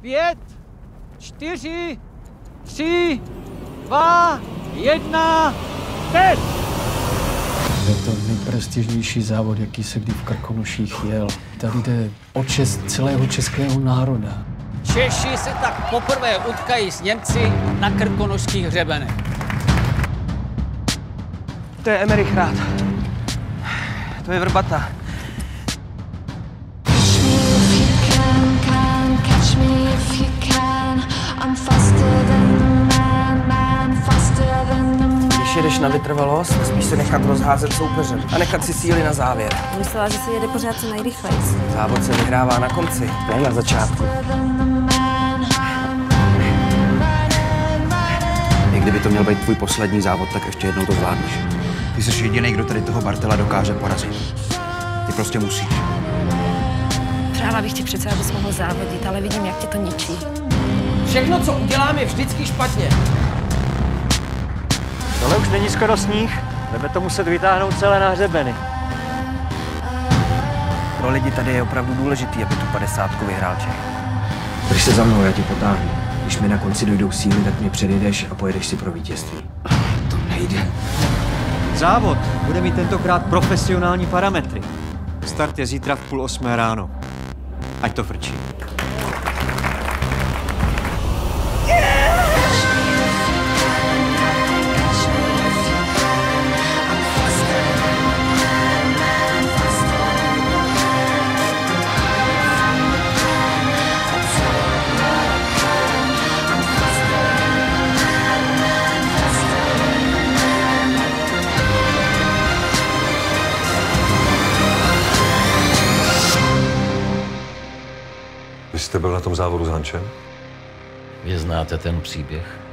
5, 4, 3, 2, 1, teď! Je to nejprestižnější závod, jaký se kdy v Krkonoších jel. Tady jde o čest celého českého národa. Češi se tak poprvé utkají s Němci na krkonošských hřebenech. To je Emerich Rád. To je Vrbata. Když jedeš na vytrvalost, nesmíš se nechat rozházet soupeřem a nechat si síly na závěr. Myslela, že se jede pořád co nejrychleji. Závod se vyhrává na konci, ne na začátku. I kdyby to měl být tvůj poslední závod, tak ještě jednou to zvládneš. Ty jsi jediný, kdo tady toho Bartela dokáže porazit. Ty prostě musíš. Přála bych ti přece, abys mohl závodit, ale vidím, jak tě to ničí. Všechno, co udělám, je vždycky špatně. Tohle už není skoro sníh. Budeme to muset vytáhnout celé na hřebeny. Pro lidi tady je opravdu důležitý, aby tu 50 vyhrál Čech. Drž se za mnou, já tě potáhnu. Když mi na konci dojdou síly, tak mě předjedeš a pojedeš si pro vítězství. To nejde. Závod bude mít tentokrát profesionální parametry. Start je zítra v 7:30 ráno. Ať to frčí. Vy jste byl na tom závodu s Hančem? Vy znáte ten příběh?